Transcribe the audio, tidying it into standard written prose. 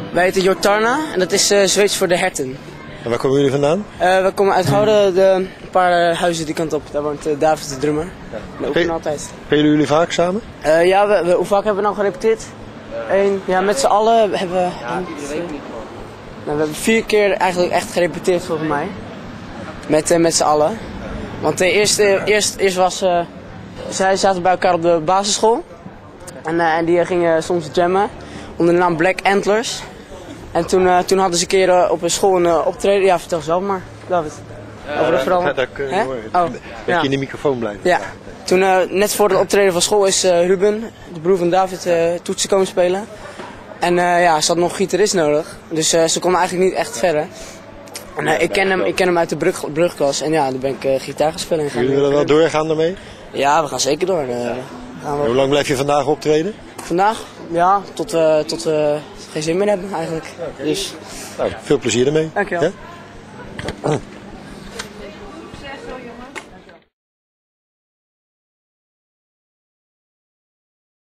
Wij heten Jortarna en dat is Zweeds voor de herten. En waar komen jullie vandaan? We komen uit Gouden, een paar huizen die kant op. Daar woont David de drummer. We oefenen altijd. Spelen jullie vaak samen? Ja, hoe vaak hebben we nou gerepeteerd? Ja, met z'n allen hebben we... we hebben 4 keer eigenlijk echt gerepeteerd volgens mij. Met z'n allen. Want eerst was... zij zaten bij elkaar op de basisschool. En die gingen soms jammen. Onder de naam Black Antlers. En toen hadden ze een keer op een school een optreden. Ja, vertel zelf maar, David. Over de verhaal. Dat kun je mooi. Dat je in de microfoon blijft. Ja. Toen, net voor het optreden van school, is Ruben, de broer van David, toetsen komen spelen. En ja, ze had nog een gitarist nodig. Dus ze kon eigenlijk niet echt verder. En ik ken hem uit de brugklas. En ja, dan ben ik gitaar gaan spelen. Jullie willen wel doorgaan daarmee? Ja, we gaan zeker door. Hoe lang blijf je vandaag optreden? Vandaag? Ja, tot we geen zin meer hebben eigenlijk. Dus. Nou, veel plezier ermee. Dankjewel. Ja?